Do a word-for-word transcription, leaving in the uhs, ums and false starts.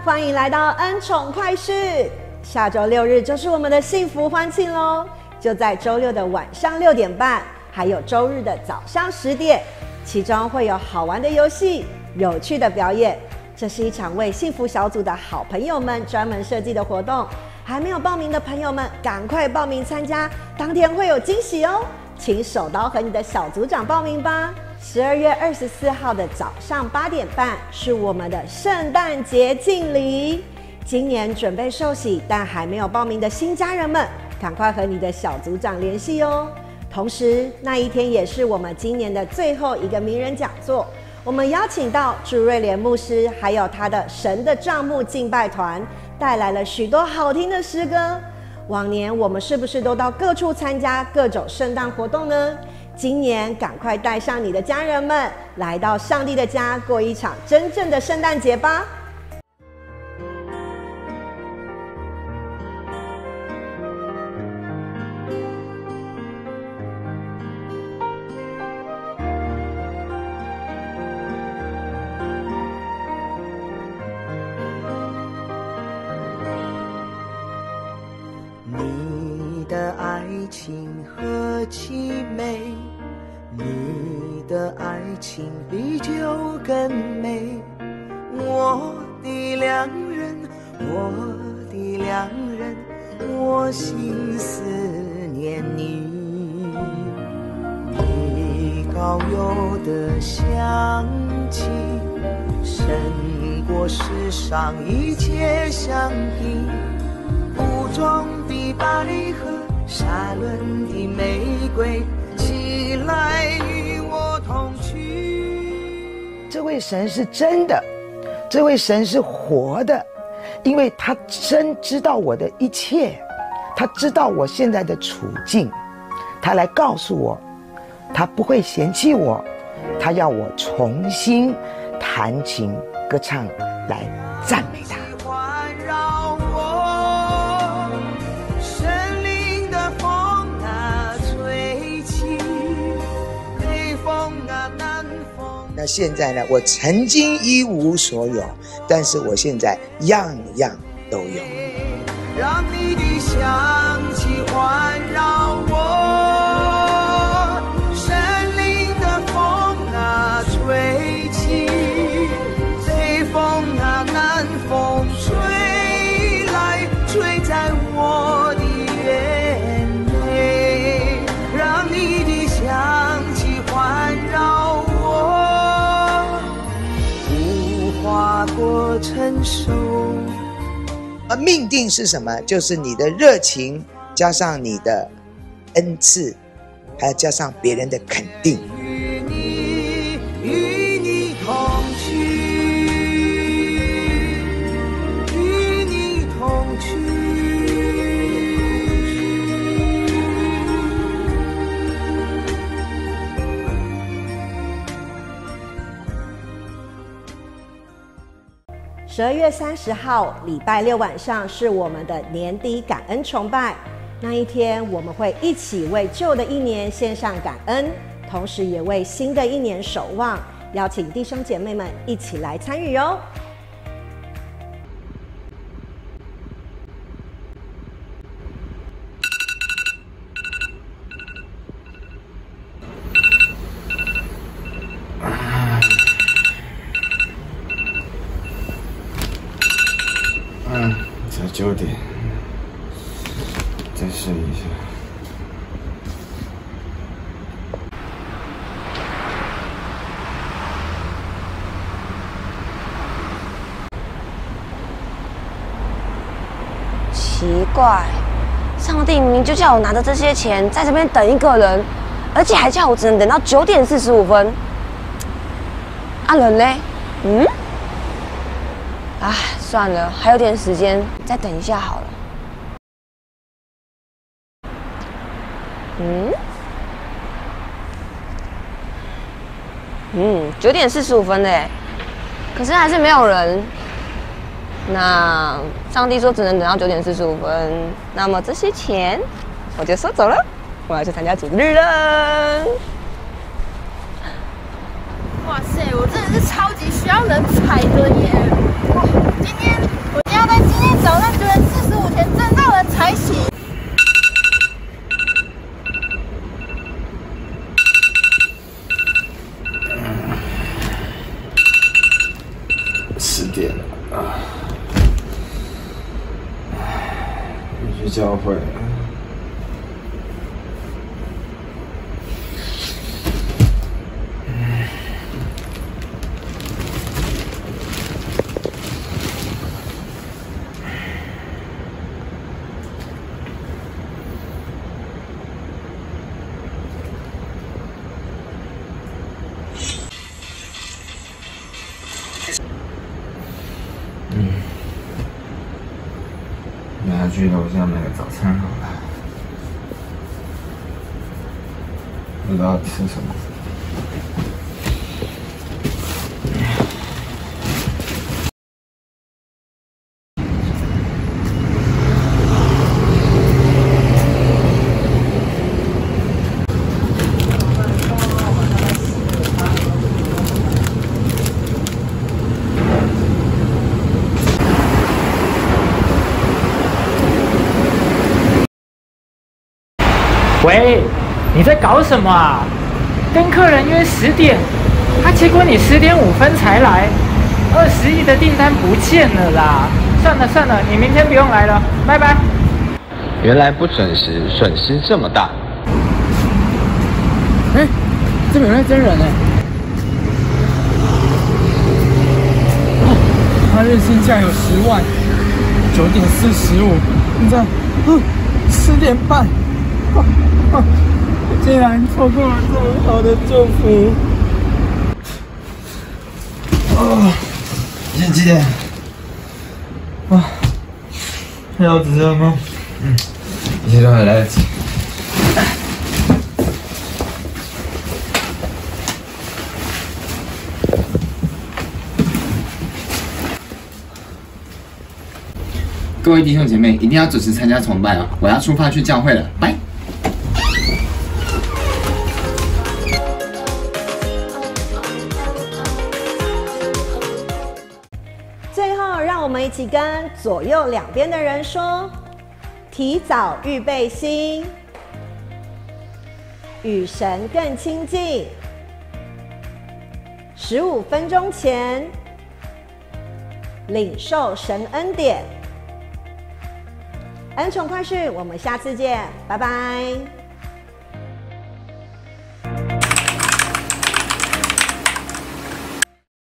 欢迎来到恩宠快讯。下周六日就是我们的幸福欢庆喽，就在周六的晚上六点半，还有周日的早上十点，其中会有好玩的游戏、有趣的表演。这是一场为幸福小组的好朋友们专门设计的活动，还没有报名的朋友们，赶快报名参加，当天会有惊喜哦！请手刀和你的小组长报名吧。十二月二十四号的早上八点半是我们的圣诞节敬礼。今年准备受洗但还没有报名的新家人们，赶快和你的小组长联系哦。同时，那一天也是我们今年的最后一个名人讲座。我们邀请到朱瑞莲牧师，还有他的神的帐幕敬拜团，带来了许多好听的诗歌。往年我们是不是都到各处参加各种圣诞活动呢？今年赶快带上你的家人们，来到上帝的家，过一场真正的圣诞节吧！ 你的爱情何其美，你的爱情比酒更美。我的良人，我的良人，我心思念你。你高有的香气，胜过世上一切香品。湖中的百合，沙仑的玫瑰，起来与我同去。 这位神是真的，这位神是活的，因为他真知道我的一切，他知道我现在的处境，他来告诉我，他不会嫌弃我，他要我重新弹琴歌唱来赞美他。 那现在呢？我曾经一无所有，但是我现在样样都有。 让你的香气环绕我，神灵的风啊吹起，北风啊南风吹来，吹在我的眼内，让你的香气环绕我。跨过成熟， 而命定是什么？就是你的热情加上你的恩赐，还要加上别人的肯定。 与你与你同去，与你同去。 十二月三十号礼拜六晚上是我们的年底感恩崇拜，那一天我们会一起为旧的一年献上感恩，同时也为新的一年守望，邀请弟兄姐妹们一起来参与哦。 嗯，才九点，再试一下。 奇怪，上帝明明就叫我拿着这些钱在这边等一个人，而且还叫我只能等到九点四十五分。啊，人呢？嗯？唉，算了，还有点时间，再等一下好了。嗯？嗯，九点四十五分嘞，可是还是没有人。那上帝说只能等到九点四十五分，那么这些钱我就收走了，我要去参加主日了。 哇塞，我真的是超级需要人才的耶！哇。 今天我一定要在今天早上九点四十五前挣到了才行。 十点了啊！你去教会。嗯，等下去楼下买个早餐好了，不知道吃什么。 喂，你在搞什么啊？跟客人约十点，啊，结果你十点五分才来，二十亿的订单不见了啦！算了算了，你明天不用来了，拜拜。 原来不准时，损失这么大。 哎，这边有那真人哎！哦，他日薪价有十万，九点四十五，现在嗯十点半。竟然错过了这么好的祝福！ 哦，现在几点？啊，还要值得吗？嗯，一切都还来得及。 各位弟兄姐妹，一定要准时参加崇拜哦！我要出发去教会了，拜。 最后，让我们一起跟左右两边的人说：提早预备心，与神更亲近。十五分钟前，领受神恩典。恩宠快讯，我们下次见，拜拜。